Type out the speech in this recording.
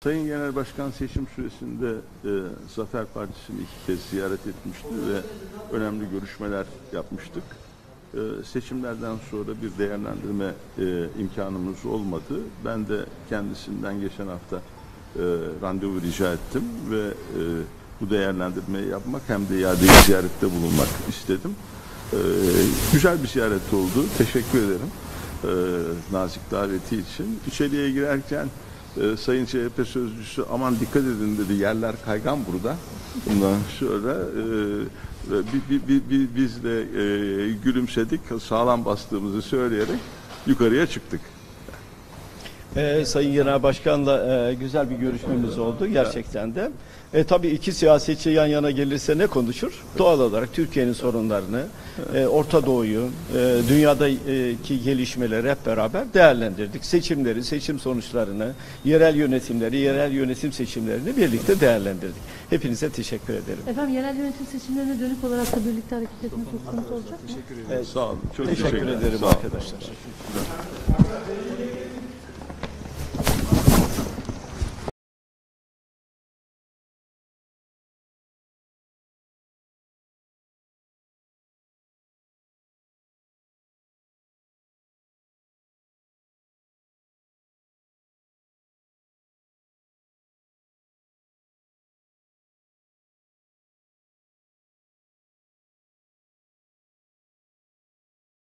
Sayın Genel Başkan seçim süresinde Zafer Partisi'ni 2 kez ziyaret etmişti ve önemli görüşmeler yapmıştık. Seçimlerden sonra bir değerlendirme imkanımız olmadı. Ben de kendisinden geçen hafta randevu rica ettim ve bu değerlendirmeyi yapmak hem de iadeyi ziyarette bulunmak istedim. Güzel bir ziyaret oldu. Teşekkür ederim nazik daveti için. İçeriye girerken Sayın CHP sözcüsü aman dikkat edin dedi, yerler kaygan burada. Bundan sonra biz de gülümsedik, sağlam bastığımızı söyleyerek yukarıya çıktık. Sayın Genel Başkan'la güzel bir görüşmemiz oldu gerçekten de. Tabii iki siyasetçi yan yana gelirse ne konuşur? Doğal olarak Türkiye'nin sorunlarını, Orta Doğu'yu, dünyadaki gelişmeleri hep beraber değerlendirdik. Seçimleri, seçim sonuçlarını, yerel yönetimleri, yerel yönetim seçimlerini birlikte değerlendirdik. Hepinize teşekkür ederim. Efendim, yerel yönetim seçimlerine dönük olarak da birlikte hareket etme söz konusu olacak mı? Sağ olun. Çok Teşekkür ederim arkadaşlar.